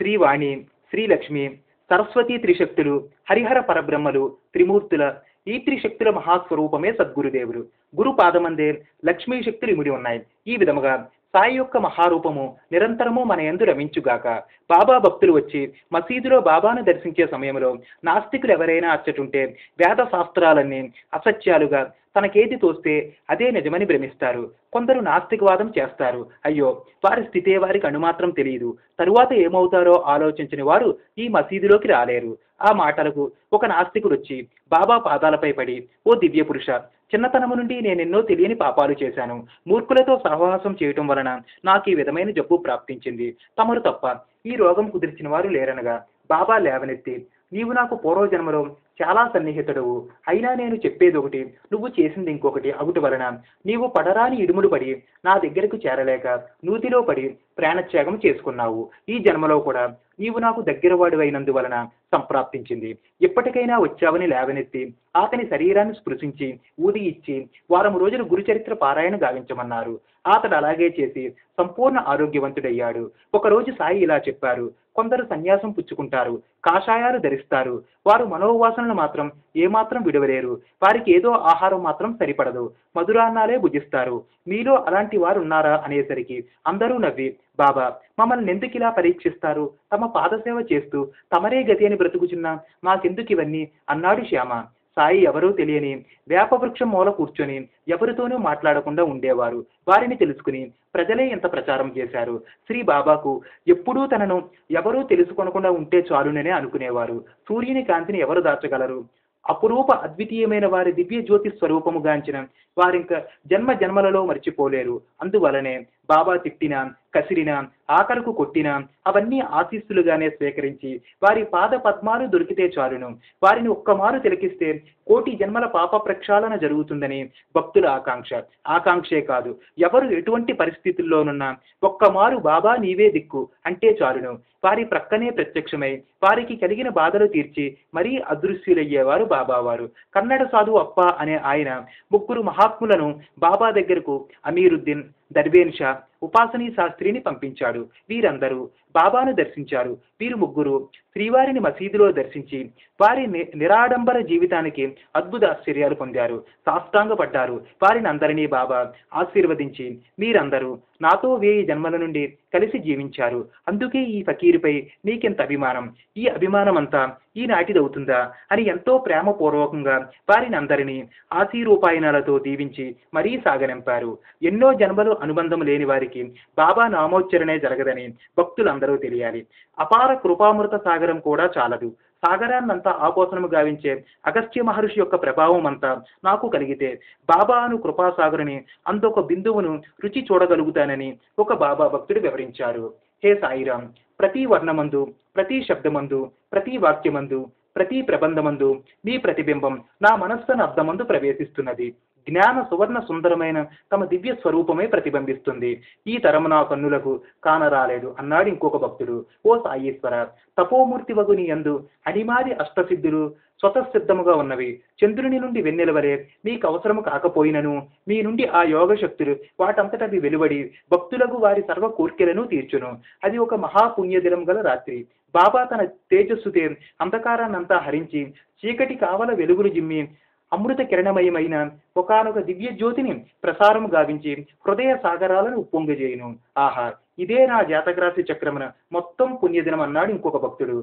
శ్రీవాణి, శ్రీలక్ష్మి, సరస్వతీ త్రిశక్తులు, హరిహర పరబ్రహ్మలు, త్రిమూర్తుల ఈ త్రిశక్తుల మహాస్వరూపమే సద్గురుదేవులు. గురు పాదమందే లక్ష్మీ శక్తులు ఇమిడి ఉన్నాయి. ఈ విధముగా సాయి యొక్క మహారూపము నిరంతరము మన యందు రమించుగాక. బాబా భక్తులు వచ్చి మసీదులో బాబాను దర్శించే సమయంలో నాస్తికులు ఎవరైనా అచ్చటుంటే వేద శాస్త్రాలన్నీ అసత్యాలుగా తనకేది తోస్తే అదే నిజమని భ్రమిస్తారు. కొందరు నాస్తికవాదం చేస్తారు. అయ్యో, వారి స్థితే వారికి అణుమాత్రం తెలియదు, తరువాత ఏమవుతారో ఆలోచించని వారు ఈ మసీదులోకి రాలేరు. ఆ మాటలకు ఒక నాస్తికుడు వచ్చి బాబా పాదాలపై పడి, ఓ దివ్య పురుష, చిన్నతనము నుండి నేనెన్నో తెలియని పాపాలు చేశాను. మూర్ఖులతో సహవాసం చేయటం వలన నాకు ఈ విధమైన జబ్బు ప్రాప్తించింది. తమరు తప్ప ఈ రోగం కుదిర్చిన వారు లేరనగా బాబా లేవనెత్తి, నీవు నాకు పూర్వజన్మలో చాలా సన్నిహితుడవు, అయినా నేను చెప్పేది ఒకటి, నువ్వు చేసింది ఇంకొకటి అగుటి వలన నీవు పడరాని ఇడుములు పడి నా దగ్గరకు చేరలేక నూతిలో పడి ప్రాణత్యాగం చేసుకున్నావు. ఈ జన్మలో కూడా నీవు నాకు దగ్గరవాడు అయినందువలన సంప్రాప్తించింది. ఇప్పటికైనా వచ్చావని లేవనెత్తి అతని శరీరాన్ని స్పృశించి ఊది ఇచ్చి వారం రోజులు గురుచరిత్ర పారాయణ గావించమన్నారు. అతడు అలాగే చేసి సంపూర్ణ ఆరోగ్యవంతుడయ్యాడు. ఒకరోజు సాయి ఇలా చెప్పారు, కొందరు సన్యాసం పుచ్చుకుంటారు, కాషాయాలు ధరిస్తారు, వారు మనోవాసనలు మాత్రం ఏమాత్రం విడవలేరు, వారికి ఏదో ఆహారం మాత్రం సరిపడదు, మధురాన్నాలే భుజిస్తారు. మీలో అలాంటి వారు ఉన్నారా అనేసరికి అందరూ నవ్వి, బాబా మమ్మల్ని ఎందుకు ఇలా పరీక్షిస్తారు, తమ పాదసేవ చేస్తూ తమరే గతి అని బ్రతుకుచున్నా మాకెందుకు ఇవన్నీ అన్నాడు శ్యామ. సాయి ఎవరూ తెలియని వేపవృక్షం మూల కూర్చొని ఎవరితోనూ మాట్లాడకుండా ఉండేవారు. వారిని తెలుసుకుని ప్రజలే ఇంత ప్రచారం చేశారు. శ్రీ బాబాకు ఎప్పుడూ తనను ఎవరూ తెలుసుకొనకుండా ఉంటే చాలుననే అనుకునేవారు. సూర్యుని కాంతిని ఎవరు దాచగలరు? అపురూప అద్వితీయమైన వారి దివ్య జ్యోతి స్వరూపము గాంచిన వారింక జన్మ జన్మలలో మర్చిపోలేరు. అందువలనే బాబా తిట్టినా, కసిరినా, ఆకలకు కొట్టినా అవన్నీ ఆశీస్సులుగానే స్వీకరించి వారి పాద పద్మాలు దొరికితే చాలును, వారిని ఒక్కమారు తిలకిస్తే కోటి జన్మల పాప ప్రక్షాళన జరుగుతుందని భక్తుల ఆకాంక్ష. ఆకాంక్షే కాదు, ఎవరు ఎటువంటి పరిస్థితుల్లోనున్నా ఒక్కమారు బాబా నీవే దిక్కు అంటే చాలును, వారి ప్రక్కనే ప్రత్యక్షమై వారికి కలిగిన బాధలు తీర్చి మరీ అదృశ్యులయ్యేవారు బాబావారు. కన్నడ సాధువు అప్ప అనే ఆయన ముగ్గురు మహాత్ములను బాబా దగ్గరకు అమీరుద్దీన్, దర్వేన్ షా, ఉపాసనీ శాస్త్రిని పంపించాడు. వీరందరూ బాబాను దర్శించారు. వీరు ముగ్గురు శ్రీవారిని మసీదులో దర్శించి వారి నిరాడంబర జీవితానికి అద్భుత ఆశ్చర్యాలు పొందారు, సాష్టాంగపడ్డారు. వారిని అందరినీ బాబా ఆశీర్వదించి, మీరందరూ నాతో 1000 జన్మల నుండి కలిసి జీవించారు, అందుకే ఈ ఫకీరుపై నీకెంత అభిమానం, ఈ అభిమానం అంతా ఈనాటిదవుతుందా అని ఎంతో ప్రేమపూర్వకంగా వారిని అందరినీ ఆశీరూపాయనాలతో దీవించి మరీ సాగనంపారు. ఎన్నో జన్మలు అనుబంధం లేని వారికి బాబా నామోచ్చరణే జరగదని భక్తులందరూ తెలియాలి. అపార కృపామృత సాగరం కూడా చాలదు. సాగరాన్నంతా ఆపోసనము గావించే అగస్త్య మహర్షి యొక్క ప్రభావం అంతా నాకు కలిగితే బాబా అను కృపాసాగరుని అందొక బిందువును రుచి చూడగలుగుతానని ఒక బాబా భక్తుడు వివరించారు. హే సాయిరాం, ప్రతి వర్ణమందు, ప్రతి శబ్దమందు, ప్రతి వాక్యమందు, ప్రతి ప్రబంధమందు నీ ప్రతిబింబం నా మనస్సును అర్థమందు ప్రవేశిస్తున్నది. జ్ఞాన సువర్ణ సుందరమైన తమ దివ్య స్వరూపమే ప్రతిబింబిస్తుంది. ఈ తరము నా కన్నులకు కానరాలేదు అన్నాడు ఇంకొక భక్తుడు. ఓ సాయీశ్వర, తపోమూర్తి వగు నీ యందు అనిమాది అష్టసిద్ధులు స్వతసిద్ధముగా ఉన్నవి. చంద్రుని నుండి వెన్నెలవలే నీకు అవసరము కాకపోయినను మీ నుండి ఆ యోగ శక్తులు వాటంతటవి వెలువడి భక్తులకు వారి సర్వ కోర్కెలను తీర్చును. అది ఒక మహాపుణ్యదినం గల రాత్రి. బాబా తన తేజస్సుతే అంధకారాన్నంతా హరించి చీకటి కావల వెలుగులు జిమ్మి అమృత కిరణమయమైన ఒకనొక దివ్య జ్యోతిని ప్రసారము గావించి హృదయ సాగరాలను ఉప్పొంగజేయును. ఆహా, ఇదే నా జాతకరాశి చక్రమున మొత్తం పుణ్యదినం అన్నాడు ఇంకొక భక్తుడు.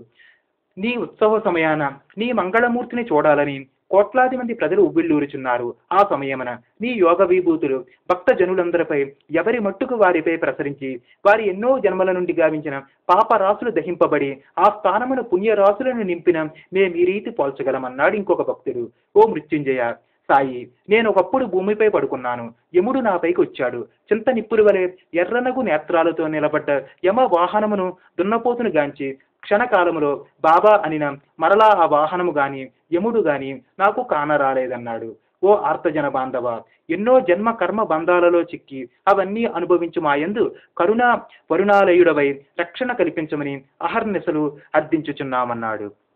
నీ ఉత్సవ సమయాన నీ మంగళమూర్తిని చూడాలని కోట్లాది మంది ప్రజలు ఉవ్విళ్ళూరుచున్నారు. ఆ సమయమున నీ యోగ విభూతులు భక్త జనులందరిపై ఎవరి మట్టుకు వారిపై ప్రసరించి వారి ఎన్నో జన్మల నుండి గావించిన పాపరాశులు దహింపబడి ఆ స్థానమున పుణ్యరాశులను నింపిన మేము ఈ రీతి పోల్చగలమన్నాడు ఇంకొక భక్తుడు. ఓ మృత్యుంజయ సాయి, నేను ఒకప్పుడు భూమిపై పడుకున్నాను. యముడు నాపైకి వచ్చాడు. చింత నిప్పులు వలె ఎర్రనగు నేత్రాలతో నిలబడ్డ యమ వాహనమును దున్నపోతును గాంచి క్షణకాలములో బాబా అనిన మరలా ఆ వాహనము గాని యముడు గాని నాకు కానరాలేదన్నాడు. ఓ ఆర్తజన బాంధవ, ఎన్నో జన్మ కర్మ బంధాలలో చిక్కి అవన్నీ అనుభవించు మాయందు కరుణా వరుణాలయుడవై రక్షణ కల్పించమని అహర్నిశలు అర్థించుచున్నామన్నాడు.